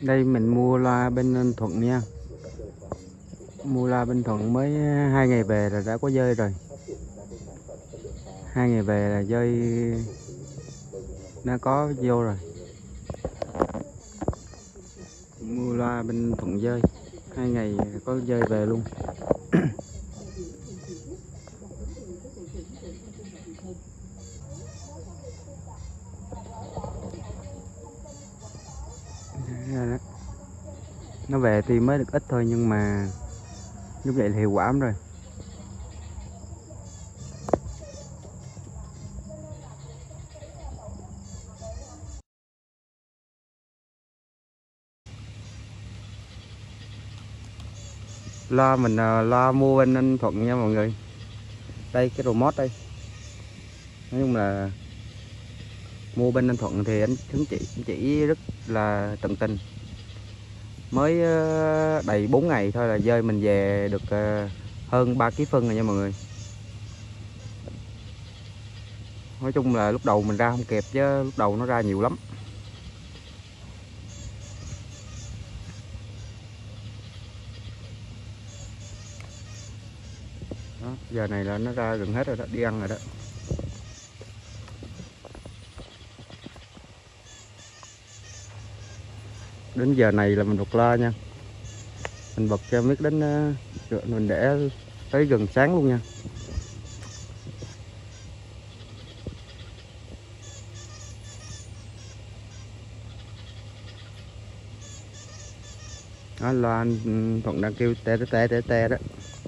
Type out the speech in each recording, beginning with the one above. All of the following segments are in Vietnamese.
Đây mình mua loa bên Ninh Thuận nha. Mua loa bên Thuận mới 2 ngày về là đã có dơi rồi. 2 ngày về là dơi nó có vô rồi. Mua loa bên Thuận dơi 2 ngày có dơi về luôn. Đó. Nó về thì mới được ít thôi nhưng mà như vậy là hiệu quả lắm rồi. Loa mình loa mua bên Ninh Thuận nha mọi người. Đây cái remote đây. Nói chung là mua bên Ninh Thuận thì anh chỉ rất là tận tình. Mới đầy 4 ngày thôi là dơi mình về được hơn 3 kg phân rồi nha mọi người. Nói chung là lúc đầu mình ra không kịp chứ lúc đầu nó ra nhiều lắm. Đó, giờ này là nó ra gần hết rồi đó, đi ăn rồi đó. Đến giờ này là mình bật loa nha. Mình bật cho biết đến mình để tới gần sáng luôn nha. Đó, loa anh Thuận đang kêu tè tè tè tè đó.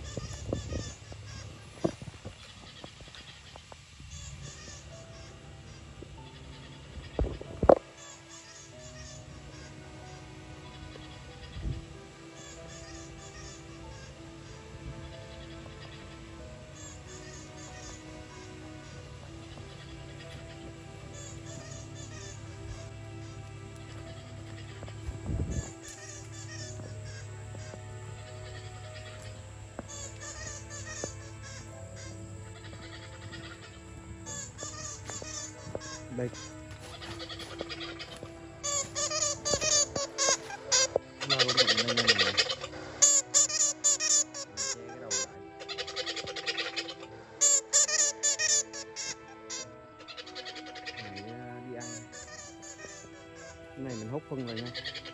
Đây. Loa bên Thuận đây nha mọi người. Che cái đầu lại. Này đi ăn. Cái này mình hút phân rồi nha.